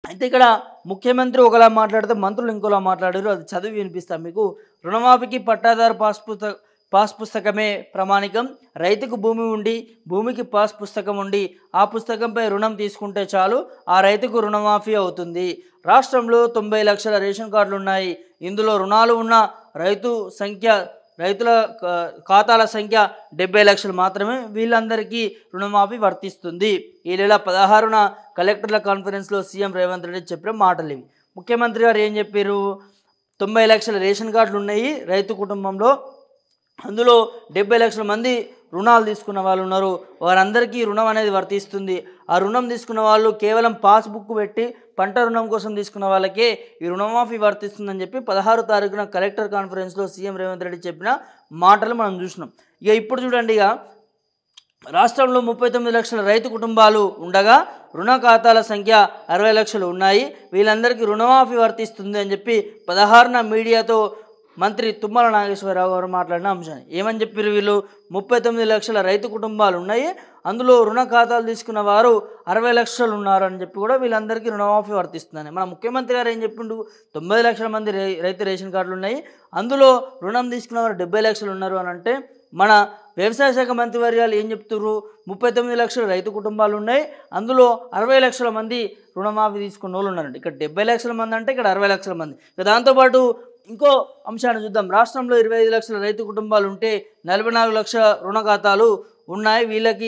అయితే ఇక్కడ ముఖ్యమంత్రి ఒకలా మాట్లాడితే మంత్రులు ఇంకోలా మాట్లాడారు. అది చదివి వినిపిస్తాను మీకు. రుణమాఫీకి పట్టాదారు పాస్ పుస్తకమే ప్రామాణికం. రైతుకు భూమి ఉండి, భూమికి పాస్ పుస్తకం ఉండి, ఆ పుస్తకంపై రుణం తీసుకుంటే చాలు, ఆ రైతుకు రుణమాఫీ అవుతుంది. రాష్ట్రంలో 90 లక్షల రేషన్ కార్డులు ఉన్నాయి. ఇందులో రుణాలు ఉన్న రైతుల ఖాతాల సంఖ్య 70 లక్షలు మాత్రమే. వీళ్ళందరికీ రుణమాఫీ వర్తిస్తుంది. ఈ నెల 16న కలెక్టర్ల కాన్ఫరెన్స్లో సీఎం రేవంత్ రెడ్డి చెప్పిన మాటలు ఇవి. ముఖ్యమంత్రి గారు ఏం చెప్పారు? 90 లక్షల రేషన్ కార్డులు ఉన్నాయి రైతు కుటుంబంలో. అందులో 70 లక్షల మంది రుణాలు తీసుకున్న వాళ్ళు ఉన్నారు. వారందరికీ రుణం అనేది వర్తిస్తుంది. ఆ రుణం తీసుకున్న వాళ్ళు కేవలం పాస్బుక్ పెట్టి పంట రుణం కోసం తీసుకున్న వాళ్ళకే ఈ రుణమాఫీ వర్తిస్తుందని చెప్పి 16 తారీఖున కలెక్టర్ కాన్ఫరెన్స్లో సీఎం రేవంత్ రెడ్డి చెప్పిన మాటలు మనం చూసినాం. ఇక ఇప్పుడు చూడండి, రాష్ట్రంలో 39 లక్షల రైతు కుటుంబాలు ఉండగా రుణ ఖాతాల సంఖ్య 60 లక్షలు ఉన్నాయి. వీళ్ళందరికీ రుణమాఫీ వర్తిస్తుంది అని చెప్పి 16న మీడియాతో మంత్రి తుమ్మల నాగేశ్వరరావు గారు మాట్లాడిన అంశాన్ని ఏమని చెప్పారు? వీళ్ళు 39 లక్షల రైతు కుటుంబాలు ఉన్నాయి, అందులో రుణ ఖాతాలు తీసుకున్న వారు 60 లక్షలు ఉన్నారని చెప్పి కూడా వీళ్ళందరికీ రుణమాఫీ వర్తిస్తుందని మన ముఖ్యమంత్రి గారు ఏం చెప్పిండు? 90 లక్షల మంది రైతు రేషన్ కార్డులు ఉన్నాయి, అందులో రుణం తీసుకున్న వారు 70 లక్షలు ఉన్నారు అని అంటే మన వ్యవసాయ శాఖ మంత్రివర్యాలు ఏం చెప్తున్నారు? 39 లక్షల రైతు కుటుంబాలు ఉన్నాయి, అందులో 60 లక్షల మంది రుణమాఫీ తీసుకున్న వాళ్ళు ఉన్నారండి. ఇక్కడ 70 లక్షల మంది అంటే ఇక్కడ 60 లక్షల మంది. దాంతోపాటు ఇంకో అంశాన్ని చూద్దాం. రాష్ట్రంలో 25 లక్షల రైతు కుటుంబాలు ఉంటే 44 లక్షల రుణ ఖాతాలు ఉన్నాయి.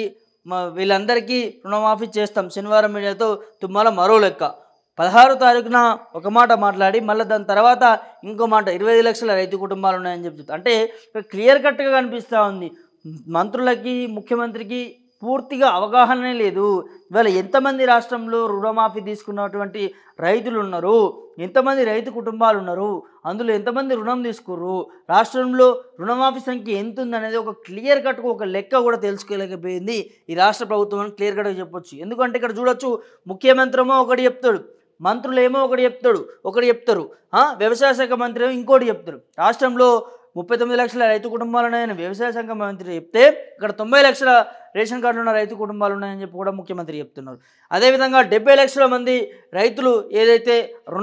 వీళ్ళందరికీ రుణమాఫీ చేస్తాం. శనివారం మీడియాతో తుమ్మల మరో లెక్క. 16 తారీఖున ఒక మాట మాట్లాడి మళ్ళీ దాని తర్వాత ఇంకో మాట 25 లక్షల రైతు కుటుంబాలు ఉన్నాయని చెప్తుంది. అంటే క్లియర్ కట్గా కనిపిస్తూ ఉంది. మంత్రులకి ముఖ్యమంత్రికి పూర్తిగా అవగాహనే లేదు. ఇవాళ ఎంతమంది రాష్ట్రంలో రుణమాఫీ తీసుకున్నటువంటి రైతులు ఉన్నారు, ఎంతమంది రైతు కుటుంబాలు ఉన్నారు, అందులో ఎంతమంది రుణం తీసుకుర్రు, రాష్ట్రంలో రుణమాఫీ సంఖ్య ఎంత ఉందనేది ఒక క్లియర్ కట్గా ఒక లెక్క కూడా తెలుసుకోలేకపోయింది ఈ రాష్ట్ర ప్రభుత్వం అని క్లియర్ కట్గా చెప్పొచ్చు. ఎందుకంటే ఇక్కడ చూడొచ్చు, ముఖ్యమంత్రి ఏమో ఒకటి చెప్తాడు, మంత్రులు ఏమో ఒకటి చెప్తారు, వ్యవసాయ శాఖ మంత్రి ఏమో ఇంకోటి చెప్తారు. రాష్ట్రంలో 39 లక్షల రైతు కుటుంబాలు ఉన్నాయని వ్యవసాయ శాఖ మంత్రి చెప్తే ఇక్కడ 90 లక్షల రేషన్ కార్డులు ఉన్న రైతు కుటుంబాలు ఉన్నాయని చెప్పి కూడా ముఖ్యమంత్రి చెప్తున్నారు. అదేవిధంగా 70 లక్షల మంది రైతులు ఏదైతే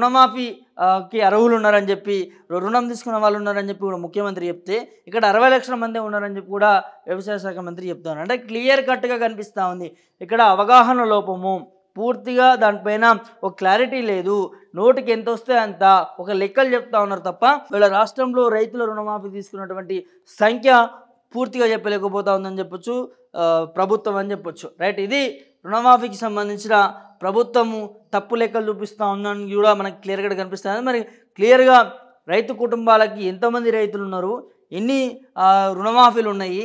రుణమాఫీకి అర్హులు ఉన్నారని చెప్పి, రుణం తీసుకున్న వాళ్ళు ఉన్నారని చెప్పి కూడా ముఖ్యమంత్రి చెప్తే ఇక్కడ 60 లక్షల మంది ఉన్నారని చెప్పి కూడా వ్యవసాయ శాఖ మంత్రి చెప్తున్నారు. అంటే క్లియర్ కట్గా కనిపిస్తూ ఉంది ఇక్కడ అవగాహన లోపము, పూర్తిగా దానిపైన ఒక క్లారిటీ లేదు. నోటికి ఎంత వస్తే అంత ఒక లెక్కలు చెప్తా ఉన్నారు తప్ప వీళ్ళ రాష్ట్రంలో రైతుల రుణమాఫీ తీసుకున్నటువంటి సంఖ్య పూర్తిగా చెప్పలేకపోతా ఉందని చెప్పొచ్చు ప్రభుత్వం అని చెప్పొచ్చు. రైట్, ఇది రుణమాఫీకి సంబంధించిన ప్రభుత్వము తప్పు లెక్కలు చూపిస్తూ ఉందని కూడా మనకి క్లియర్గా కనిపిస్తుంది. మరి క్లియర్గా రైతు కుటుంబాలకి ఎంతమంది రైతులు ఉన్నారు, ఎన్ని రుణమాఫీలు ఉన్నాయి,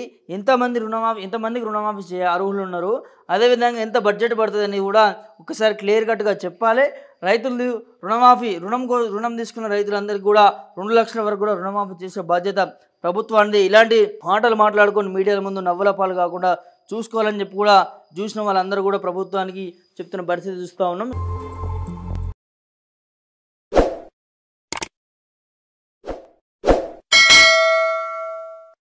ఎంతమందికి రుణమాఫీ అర్హులు ఉన్నారు, అదేవిధంగా ఎంత బడ్జెట్ పడుతుందని కూడా ఒకసారి క్లియర్ కట్గా చెప్పాలి. రైతులు రుణం తీసుకున్న రైతులందరికీ కూడా 2 లక్షల వరకు కూడా రుణమాఫీ చేసే బాధ్యత ప్రభుత్వాన్ని. ఇలాంటి మాటలు మాట్లాడుకొని మీడియాల ముందు నవ్వుల పాలు కాకుండా చూసుకోవాలని చెప్పి కూడా చూసిన వాళ్ళందరూ కూడా ప్రభుత్వానికి చెప్తున్న పరిస్థితి చూస్తూ ఉన్నాం.